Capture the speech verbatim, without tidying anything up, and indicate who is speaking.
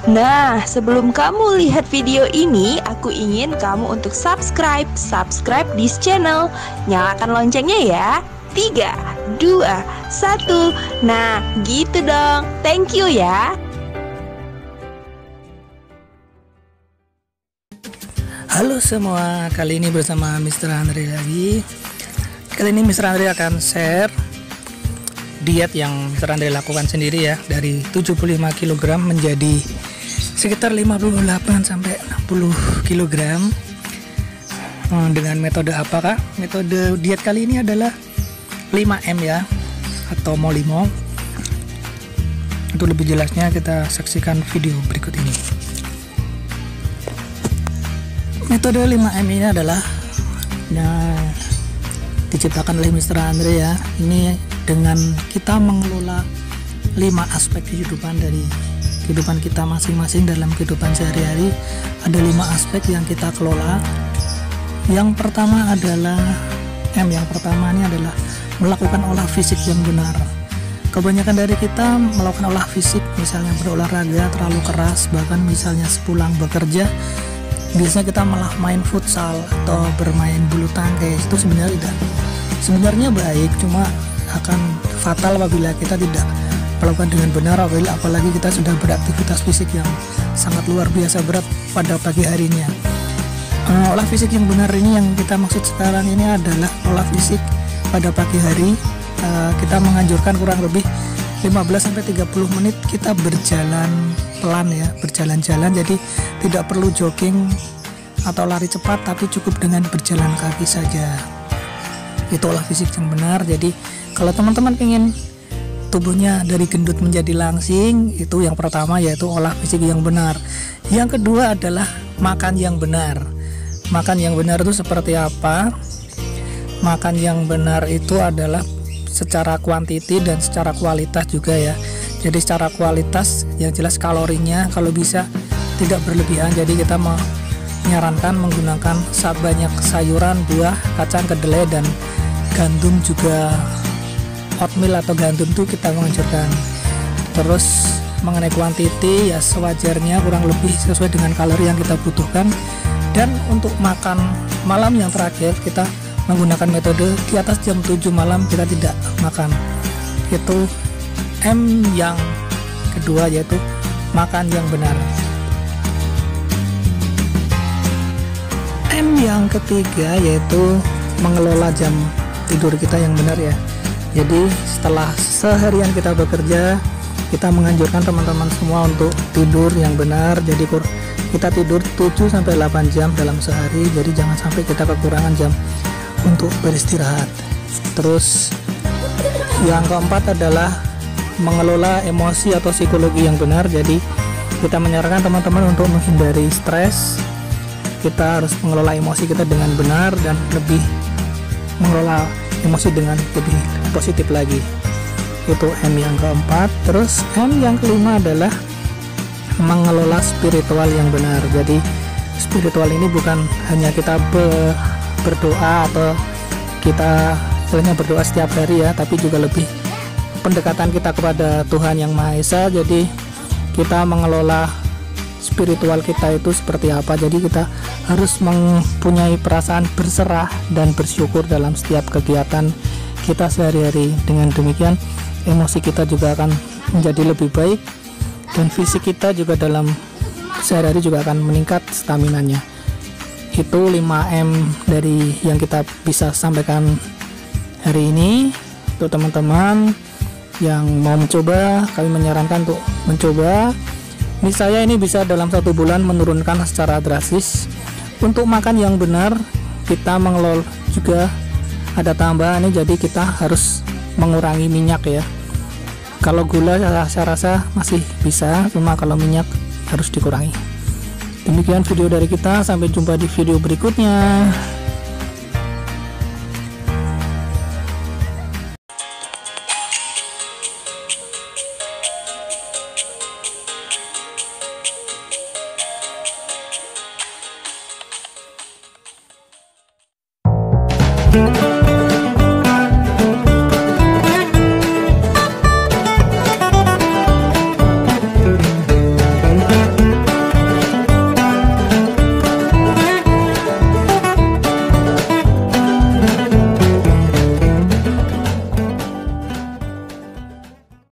Speaker 1: Nah, sebelum kamu lihat video ini, aku ingin kamu untuk subscribe, subscribe di channel, nyalakan loncengnya ya. Tiga, dua, satu. Nah, gitu dong. Thank you ya.
Speaker 2: Halo semua, kali ini bersama mister Andre lagi. Kali ini mister Andre akan share diet yang mister Andre lakukan sendiri ya, dari tujuh puluh lima kilogram menjadi sekitar lima puluh delapan sampai enam puluh kilogram. Hmm, dengan metode apa kak? Metode diet kali ini adalah lima M ya, atau Molimo. Untuk lebih jelasnya kita saksikan video berikut ini. Metode lima M ini adalah nah, diciptakan oleh mister Andre ya. Ini dengan kita mengelola lima aspek kehidupan dari kehidupan kita masing-masing dalam kehidupan sehari-hari. Ada lima aspek yang kita kelola. Yang pertama adalah M, yang pertama ini adalah melakukan olah fisik yang benar. Kebanyakan dari kita melakukan olah fisik, misalnya berolahraga terlalu keras, bahkan misalnya sepulang bekerja biasanya kita malah main futsal atau bermain bulu tangkis. Itu sebenarnya tidak sebenarnya baik, cuma akan fatal apabila kita tidak melakukan dengan benar, apalagi kita sudah beraktivitas fisik yang sangat luar biasa berat pada pagi harinya. Uh, olah fisik yang benar ini yang kita maksud sekarang ini adalah olah fisik pada pagi hari. Uh, kita menganjurkan kurang lebih lima belas sampai tiga puluh menit kita berjalan pelan ya, berjalan-jalan, jadi tidak perlu jogging atau lari cepat, tapi cukup dengan berjalan kaki saja. Itu olah fisik yang benar. Jadi kalau teman-teman ingin tubuhnya dari gendut menjadi langsing, itu yang pertama, yaitu olah fisik yang benar. Yang kedua adalah makan yang benar. Makan yang benar itu seperti apa? Makan yang benar itu adalah secara kuantiti dan secara kualitas juga ya. Jadi secara kualitas yang jelas kalorinya kalau bisa tidak berlebihan. Jadi kita menyarankan menggunakan banyak sayuran, buah, kacang kedelai, dan gandum juga. Oatmeal atau gandum itu kita menganjurkan. Terus mengenai kuantiti ya sewajarnya, kurang lebih sesuai dengan kalori yang kita butuhkan. Dan untuk makan malam yang terakhir kita menggunakan metode di atas jam tujuh malam kita tidak makan. Itu M yang kedua, yaitu makan yang benar. M yang ketiga yaitu mengelola jam tidur kita yang benar ya. Jadi setelah seharian kita bekerja, kita menganjurkan teman-teman semua untuk tidur yang benar. Jadi kita tidur tujuh sampai delapan jam dalam sehari. Jadi jangan sampai kita kekurangan jam untuk beristirahat. Terus yang keempat adalah mengelola emosi atau psikologi yang benar. Jadi kita menyarankan teman-teman untuk menghindari stres. Kita harus mengelola emosi kita dengan benar dan lebih mengelola emosi dengan lebih positif lagi. Itu M yang keempat. Terus M yang kelima adalah mengelola spiritual yang benar. Jadi spiritual ini bukan hanya kita be berdoa atau kita istilahnya berdoa setiap hari ya, tapi juga lebih pendekatan kita kepada Tuhan Yang Maha Esa. Jadi kita mengelola spiritual kita itu seperti apa. Jadi kita harus mempunyai perasaan berserah dan bersyukur dalam setiap kegiatan kita sehari-hari. Dengan demikian emosi kita juga akan menjadi lebih baik dan fisik kita juga dalam sehari-hari juga akan meningkat staminanya. Itu lima M dari yang kita bisa sampaikan hari ini. Untuk teman-teman yang mau mencoba, kami menyarankan untuk mencoba. Misalnya ini bisa dalam satu bulan menurunkan secara drastis. Untuk makan yang benar, kita mengelola juga ada tambahan ini, jadi kita harus mengurangi minyak ya. Kalau gula saya rasa masih bisa, cuma kalau minyak harus dikurangi. Demikian video dari kita, sampai jumpa di video berikutnya.
Speaker 3: Thank you.